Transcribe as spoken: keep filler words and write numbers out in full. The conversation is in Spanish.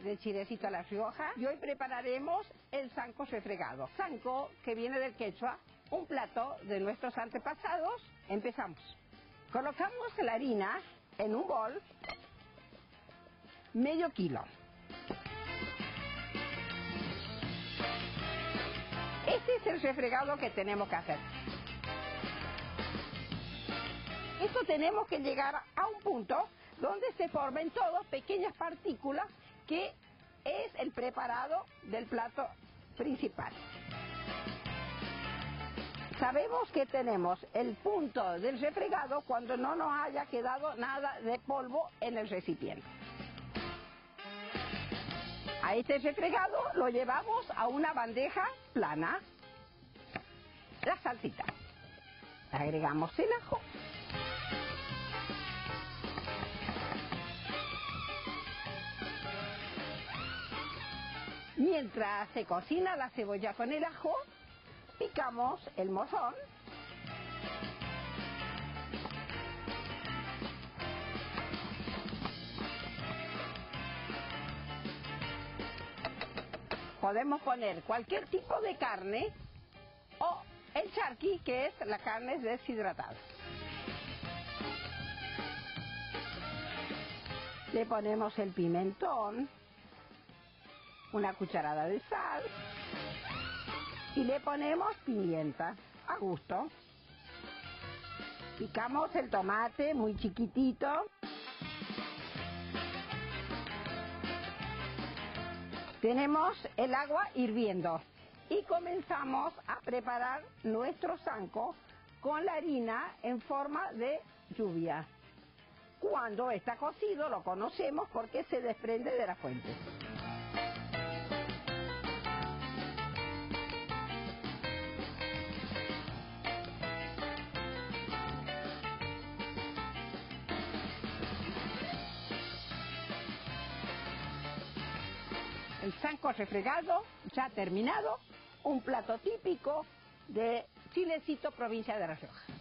de chilecito a la Rioja y hoy prepararemos el sanco refregado. Sanco, que viene del quechua, un plato de nuestros antepasados. Empezamos. Colocamos la harina en un bol, medio kilo. Este es el refregado que tenemos que hacer. Esto tenemos que llegar a un punto donde se formen todas pequeñas partículas, que es el preparado del plato principal. Sabemos que tenemos el punto del refregado cuando no nos haya quedado nada de polvo en el recipiente. A este refregado lo llevamos a una bandeja plana. La salsita. Agregamos el ajo. Mientras se cocina la cebolla con el ajo, picamos el morrón. Podemos poner cualquier tipo de carne o el charqui, que es la carne deshidratada. Le ponemos el pimentón, una cucharada de sal y le ponemos pimienta a gusto. Picamos el tomate muy chiquitito. Tenemos el agua hirviendo y comenzamos a preparar nuestro sanco con la harina en forma de lluvia. Cuando está cocido lo conocemos porque se desprende de la fuente. El sanco refregado ya terminado, un plato típico de Chilecito, provincia de La Rioja.